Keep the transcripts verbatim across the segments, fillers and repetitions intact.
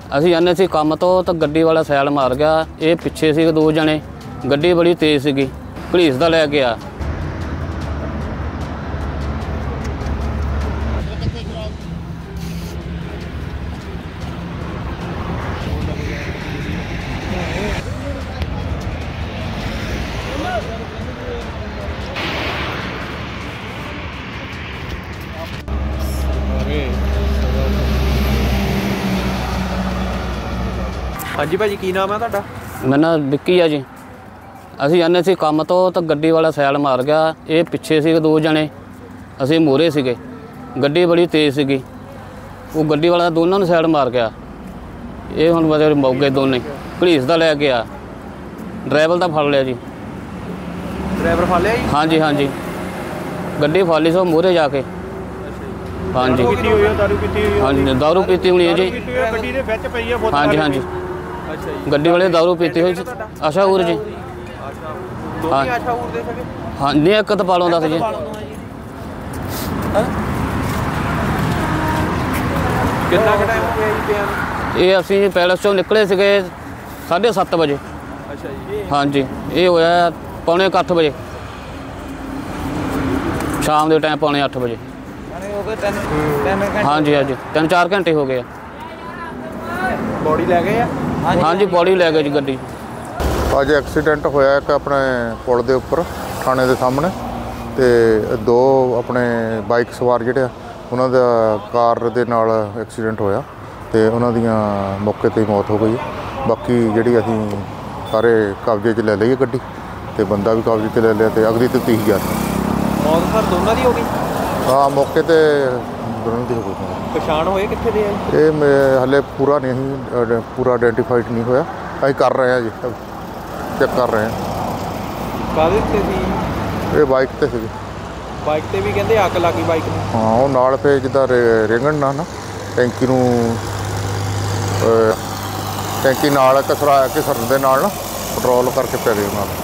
ਅਸੀਂ ਜਾਂਦੇ ਸੀ ਕੰਮ ਤੋਂ ਤਾਂ ਗੱਡੀ ਵਾਲਾ ਸੈਲ ਮਾਰ ਗਿਆ। ਇਹ ਪਿੱਛੇ ਸੀ ਦੋ ਜਣੇ, ਗੱਡੀ ਬੜੀ ਤੇਜ਼ ਸੀਗੀ, ਘੜੀਸਦਾ ਲੈ ਕੇ ਆ। हाँ जी भाजी, की नाम है तुहाडा? मेरा नाम विक्की है जी। ਅਸੀਂ ਜਾਂਦੇ ਸੀ ਕੰਮ ਤੋਂ ਤਾਂ ਗੱਡੀ ਵਾਲਾ ਸੈਲ ਮਾਰ ਗਿਆ। ਇਹ ਪਿੱਛੇ ਸੀ ਦੋ ਜਣੇ, ਅਸੀਂ ਮੂਹਰੇ ਸੀਗੇ, ਗੱਡੀ ਬੜੀ ਤੇਜ਼ ਸੀਗੀ, ਉਹ ਗੱਡੀ ਵਾਲਾ ਦੋਨਾਂ ਨੂੰ ਸੈਲ ਮਾਰ ਗਿਆ। ਇਹ ਹੁਣ ਬਸ ਮੌਕੇ ਦੋਨੇ ਘੜੀਸਦਾ ਲੈ ਕੇ ਆ। ਡਰਾਈਵਰ ਦਾ ਫੜ ਲਿਆ ਜੀ। ਡਰਾਈਵਰ ਫੜ ਲਿਆ ਜੀ? ਹਾਂਜੀ ਹਾਂਜੀ, ਗੱਡੀ ਫੜ ਲਈ ਸੋ ਮੂਹਰੇ ਜਾ ਕੇ। ਹਾਂਜੀ ਹਾਂਜੀ, ਦਾਰੂ ਪੀਤੀ ਹੋਣੀ ਹੈ ਜੀ। ਗੱਡੀ ਦੇ ਵਿੱਚ ਪਈ ਹੈ ਬੋਤਲ। ਹਾਂਜੀ ਹਾਂਜੀ, ਅੱਛਾ ਜੀ, ਗੱਡੀ ਵਾਲੇ ਦਾਰੂ ਪੀਤੀ ਹੋਈ। ਆਸ਼ਾ ਹੋਰ ਜੀ। हाँ हाँ नहीं, एक तो पालों दस जी। ये असी पैलेस चो निकले थे साढ़े सत्त बजे। अच्छा जी। हाँ जी, ये होया पौने अठ बजे शाम के टाइम, पौने अठ बजे। हाँ जी हाँ जी, तीन चार घंटे हो गए। बॉडी लै गए? हाँ जी, बॉडी लै गए जी गड्डी। अज एक्सीडेंट होया एक अपने पुल के उपर थाने के सामने, तो दो अपने बाइक सवार जिहड़े उन्हां दा कार दे नाल एक्सीडेंट होया, तो उन्हां दियां मौके ते मौत हो गई। बाकी जिहड़ी असीं सारे कब्जे च ले लई गड्डी, तो बंदा भी कब्जे च ले लिया, तो अगली तो तीस हज़ार मौत सर दोनों दी हो गई? हाँ, मौके ते दोनों दी हो गई। पछाण होए कित्थे दे? ये हले पूरा नहीं, पूरा आइडेंटिफाइड नहीं होया, असीं कर रहे हैं जी, चेक कर रहे हैं। काहदे ते सी? ये बाइक ते सी। बाइक ते भी कहंदे अग लग गई बाइक नूं? हाँ, वो नाल पे जिद्दां रेंगण ना ना टैंकी नूं, टैंकी नाल कसरा घिसरन दे नाल ना पेट्रोल करके पै गए नाल।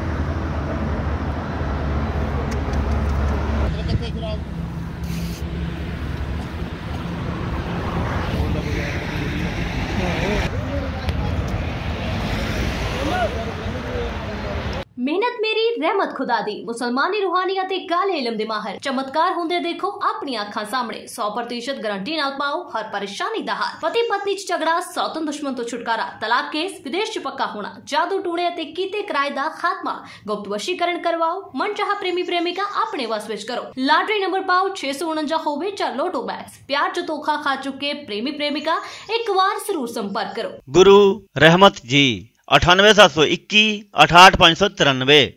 मेहनत मेरी रहमत खुदा दी। मुसलमानी रूहानी ते काले इलम दे माहिर चमत्कार होंदे देखो अपनी अखां सामने। सौ प्रतिशत गारंटी नाल पाओ हर परेशानी दा हल। पति पत्नी च झगड़ा, सौतन दुश्मन तो छुटकारा, तलाक केस, विदेश च पक्का होना, जादू टूणे ते कीते किराए दा खात्मा, गुप्त वशीकरण करवाओ, मनचाहा प्रेमी प्रेमिका अपने वस विच करो। लॉटरी नंबर पाओ छे सौ उनंजा होवे चा लोटो बैग्स। प्यार च धोखा खा चुके प्रेमी प्रेमिका एक बार जरूर संपर्क करो। गुरु रहमत जी, अठानवे सात सौ इक्की अठाठ पाँच सौ तिरानवे।